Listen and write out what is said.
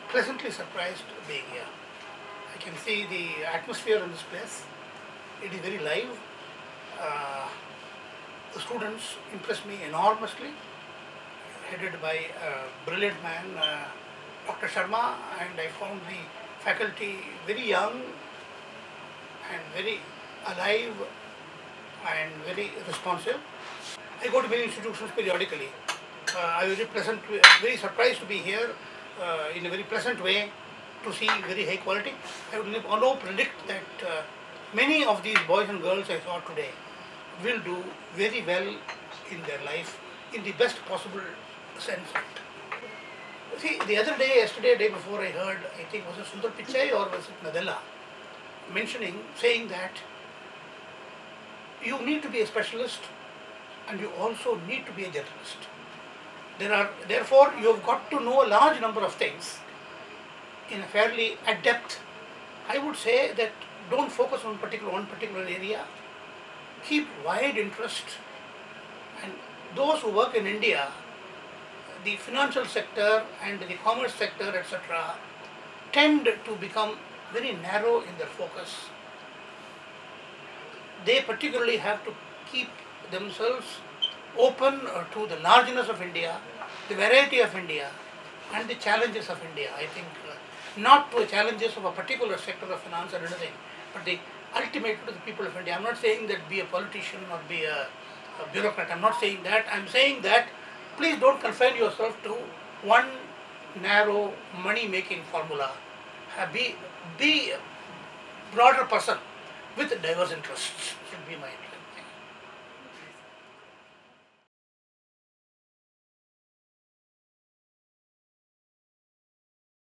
pleasantly surprised being here. I can see the atmosphere in this place. It is very live. Uh, the students impress me enormously, headed by a brilliant man, Dr. Sharma, and I found the faculty very young and very alive and very responsive. I go to many institutions periodically. I was very surprised to be here in a very pleasant way, to see very high quality. I would now predict that many of these boys and girls I saw today will do very well in their life in the best possible sense of it. See, the other day, day before, I heard, I think was it Sundar Pichai or was it Nadella, saying that you need to be a specialist and you also need to be a generalist. Therefore, you have got to know a large number of things in a fairly adept. I would say that don't focus on one particular area. Keep wide interest. And those who work in India, the financial sector and the commerce sector, etc., tend to become very narrow in their focus. They particularly have to keep themselves open to the largeness of India, the variety of India, and the challenges of India. I think not to the challenges of a particular sector of finance or anything, but the ultimate to the people of India. I'm not saying that be a politician or be a bureaucrat. I'm not saying that. I'm saying that please don't confine yourself to one narrow money-making formula. Be a broader person with diverse interests should be my idea.